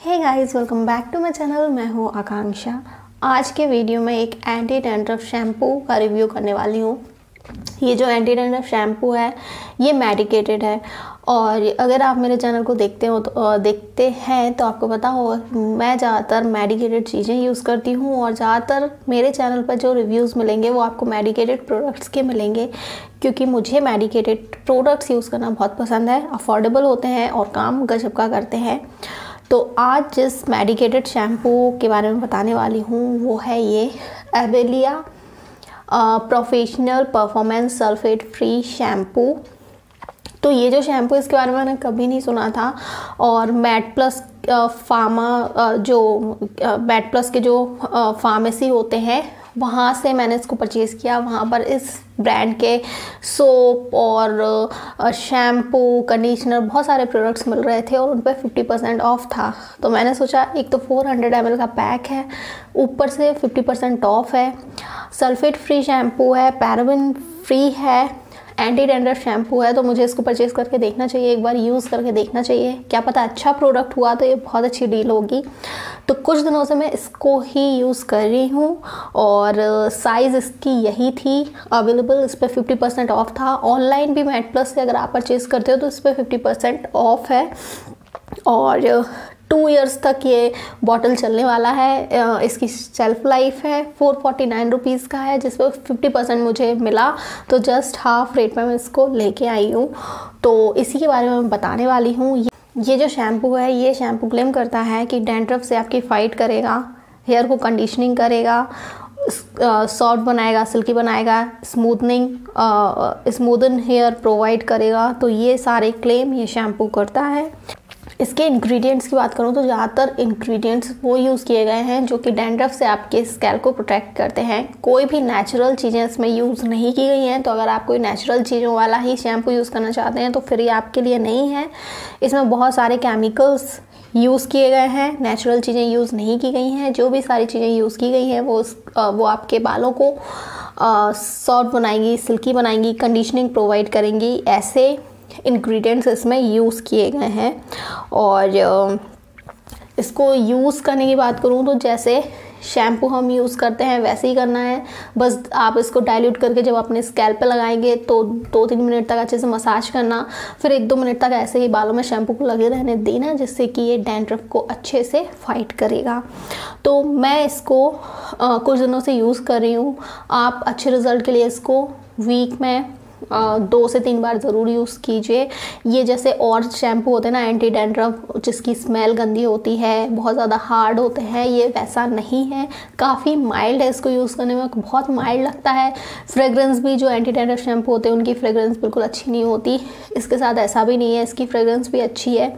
Hey guys, welcome back to my channel. मैं हूँ आकांक्षा। आज के वीडियो में एक एंटी डैंड्रफ शैम्पू का रिव्यू करने वाली हूँ। ये जो एंटी डैंड्रफ शैम्पू है ये मेडिकेटेड है, और अगर आप मेरे चैनल को देखते हैं तो आपको पता हो मैं ज़्यादातर मेडिकेटेड चीज़ें यूज़ करती हूँ, और ज़्यादातर मेरे चैनल पर जो रिव्यूज़ मिलेंगे वो आपको मेडिकेटेड प्रोडक्ट्स के मिलेंगे, क्योंकि मुझे मेडिकेटेड प्रोडक्ट्स यूज़ करना बहुत पसंद है। अफोर्डेबल होते हैं और काम गजब का करते हैं। तो आज जिस मेडिकेटेड शैम्पू के बारे में बताने वाली हूँ वो है ये एवेलिया professional performance sulphate free shampoo. तो ये जो शैम्पू इसके बारे में मैंने कभी नहीं सुना था, और मैड प्लस के जो फार्मेसी होते हैं वहाँ से मैंने इसको परचेज़ किया। वहाँ पर इस ब्रांड के सोप और शैम्पू, कंडीशनर, बहुत सारे प्रोडक्ट्स मिल रहे थे और उन पर 50% ऑफ था। तो मैंने सोचा एक तो 400 ml का पैक है, ऊपर से 50% ऑफ है, सल्फेट फ्री शैम्पू है, पैराबेन फ्री है, एंटी डैंड्रफ शैम्पू है, तो मुझे इसको परचेज़ करके देखना चाहिए, एक बार यूज़ करके देखना चाहिए। क्या पता अच्छा प्रोडक्ट हुआ तो ये बहुत अच्छी डील होगी। तो कुछ दिनों से मैं इसको ही यूज़ कर रही हूँ, और साइज़ इसकी यही थी अवेलेबल। इस पर 50% ऑफ था। ऑनलाइन भी मैड प्लस से अगर आप परचेज़ करते हो तो इस पर 50% ऑफ है, और 2 इयर्स तक ये बॉटल चलने वाला है। इसकी शेल्फ़ लाइफ है 449 रुपीज़ का है, जिस पर 50% मुझे मिला, तो जस्ट हाफ रेट में मैं इसको लेके आई हूँ। तो इसी के बारे में मैं बताने वाली हूँ। ये जो शैम्पू है ये शैम्पू क्लेम करता है कि डैंड्रफ से आपकी फ़ाइट करेगा, हेयर को कंडीशनिंग करेगा, सॉफ्ट बनाएगा, सिल्की बनाएगा, स्मूदन हेयर प्रोवाइड करेगा। तो ये सारे क्लेम ये शैम्पू करता है। इसके इंग्रेडिएंट्स की बात करूँ तो ज़्यादातर इंग्रेडिएंट्स वो यूज़ किए गए हैं जो कि डैंड्रफ से आपके स्कैल्प को प्रोटेक्ट करते हैं। कोई भी नेचुरल चीज़ें इसमें यूज़ नहीं की गई हैं। तो अगर आप कोई नेचुरल चीज़ों वाला ही शैम्पू यूज़ करना चाहते हैं तो फिर ये आपके लिए नहीं है। इसमें बहुत सारे केमिकल्स यूज़ किए गए हैं, नेचुरल चीज़ें यूज़ नहीं की गई हैं। जो भी सारी चीज़ें यूज़ की गई हैं वो आपके बालों को सॉफ्ट बनाएंगी, सिल्की बनाएंगी, कंडीशनिंग प्रोवाइड करेंगी। ऐसे इंग्रेडिएंट्स इसमें यूज़ किए गए हैं। और इसको यूज़ करने की बात करूँ तो जैसे शैम्पू हम यूज़ करते हैं वैसे ही करना है। बस आप इसको डाइल्यूट करके जब अपने स्कैल्प पे लगाएंगे तो 2-3 मिनट तक अच्छे से मसाज करना, फिर 1-2 मिनट तक ऐसे ही बालों में शैम्पू को लगे रहने देना, जिससे कि ये डैंड्रफ को अच्छे से फाइट करेगा। तो मैं इसको कुछ दिनों से यूज़ कर रही हूँ। आप अच्छे रिज़ल्ट के लिए इसको वीक में 2 से 3 बार ज़रूर यूज़ कीजिए। ये जैसे और शैम्पू होते हैं ना एंटी डैंड्रफ, जिसकी स्मेल गंदी होती है, बहुत ज़्यादा हार्ड होते हैं, ये वैसा नहीं है। काफ़ी माइल्ड है, इसको यूज़ करने में बहुत माइल्ड लगता है। फ्रेगरेंस भी जो एंटी डैंड्रफ शैम्पू होते हैं उनकी फ्रेगरेंस बिल्कुल अच्छी नहीं होती। इसके साथ ऐसा भी नहीं है, इसकी फ्रेगरेंस भी अच्छी है।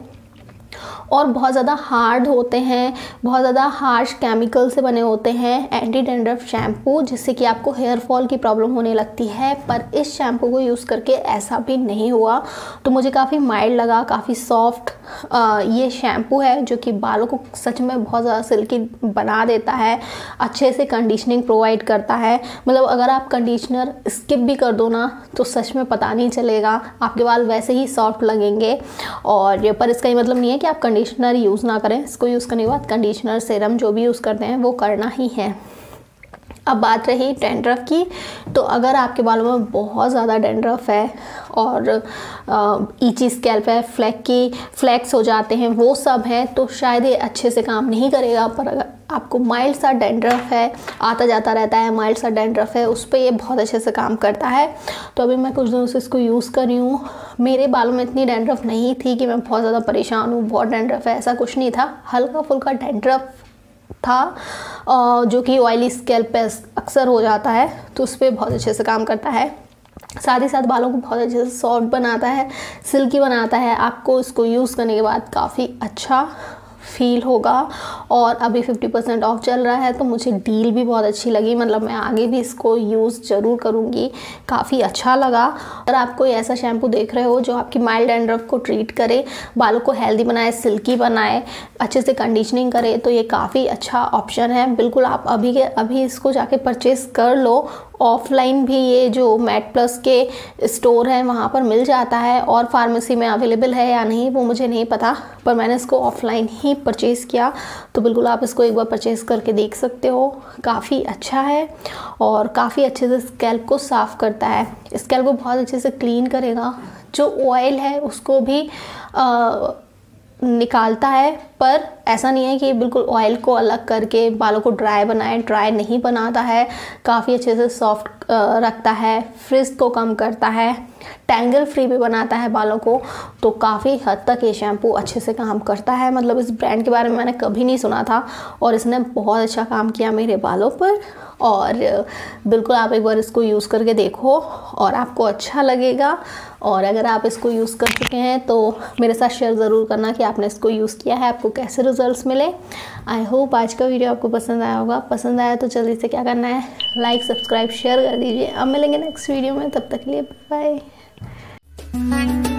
और बहुत ज़्यादा हार्ड होते हैं, बहुत ज़्यादा हार्श केमिकल से बने होते हैं एंटी डैंड्रफ शैम्पू, जिससे कि आपको हेयर फॉल की प्रॉब्लम होने लगती है। पर इस शैम्पू को यूज़ करके ऐसा भी नहीं हुआ। तो मुझे काफ़ी माइल्ड लगा, काफ़ी सॉफ्ट ये शैम्पू है जो कि बालों को सच में बहुत ज़्यादा सिल्की बना देता है, अच्छे से कंडीशनिंग प्रोवाइड करता है। मतलब अगर आप कंडीशनर स्किप भी कर दो ना तो सच में पता नहीं चलेगा, आपके बाल वैसे ही सॉफ्ट लगेंगे। और पर इसका ये मतलब नहीं है कि आप कंडीशनर यूज़ ना करें। इसको यूज़ करने के बाद कंडीशनर, सीरम जो भी यूज़ करते हैं वो करना ही है। अब बात रही डैंड्रफ की, तो अगर आपके बालों में बहुत ज़्यादा डैंड्रफ है और ईची स्कैल्प है, फ्लैक्स हो जाते हैं, वो सब है, तो शायद ये अच्छे से काम नहीं करेगा। पर अगर आपको माइल्ड सा डैंड्रफ है, आता जाता रहता है, माइल्ड सा डैंड्रफ है, उस पर ये बहुत अच्छे से काम करता है। तो अभी मैं कुछ दिनों से इसको यूज़ कर रही हूँ। मेरे बालों में इतनी डैंड्रफ नहीं थी कि मैं बहुत ज़्यादा परेशान हूँ, बहुत डैंड्रफ है, ऐसा कुछ नहीं था। हल्का फुल्का डैंड्रफ था जो कि ऑयली स्कैल्प पे अक्सर हो जाता है, तो उस पर बहुत अच्छे से काम करता है। साथ ही साथ बालों को बहुत अच्छे से सॉफ्ट बनाता है, सिल्की बनाता है। आपको इसको यूज़ करने के बाद काफ़ी अच्छा फील होगा। और अभी 50% ऑफ चल रहा है, तो मुझे डील भी बहुत अच्छी लगी। मतलब मैं आगे भी इसको यूज़ ज़रूर करूँगी, काफ़ी अच्छा लगा। अगर आप कोई ऐसा शैम्पू देख रहे हो जो आपकी माइल्ड डैंड्रफ को ट्रीट करे, बालों को हेल्दी बनाए, सिल्की बनाए, अच्छे से कंडीशनिंग करे, तो ये काफ़ी अच्छा ऑप्शन है। बिल्कुल आप अभी के अभी इसको जाके परचेज़ कर लो ऑफलाइन भी ये जो मैट प्लस के स्टोर हैं वहाँ पर मिल जाता है, और फार्मेसी में अवेलेबल है या नहीं वो मुझे नहीं पता, पर मैंने इसको ऑफलाइन ही परचेज़ किया। तो बिल्कुल आप इसको एक बार परचेज़ करके देख सकते हो, काफ़ी अच्छा है और काफ़ी अच्छे से स्कैल्प को साफ़ करता है, स्कैल्प को बहुत अच्छे से क्लीन करेगा। जो ऑयल है उसको भी निकालता है, पर ऐसा नहीं है कि बिल्कुल ऑयल को अलग करके बालों को ड्राई बनाए, ड्राई नहीं बनाता है, काफ़ी अच्छे से सॉफ्ट रखता है, फ्रिज को कम करता है, टैंगल फ्री भी बनाता है बालों को। तो काफ़ी हद तक ये शैम्पू अच्छे से काम करता है। मतलब इस ब्रांड के बारे में मैंने कभी नहीं सुना था और इसने बहुत अच्छा काम किया मेरे बालों पर। और बिल्कुल आप एक बार इसको यूज़ करके देखो और आपको अच्छा लगेगा। और अगर आप इसको यूज़ कर चुके हैं तो मेरे साथ शेयर ज़रूर करना कि आपने इसको यूज़ किया है, आपको कैसे रिजल्ट्स मिले। आई होप आज का वीडियो आपको पसंद आया होगा। पसंद आया तो जल्दी से क्या करना है, लाइक सब्सक्राइब शेयर कर दीजिए। अब मिलेंगे नेक्स्ट वीडियो में, तब तक के लिए बाय।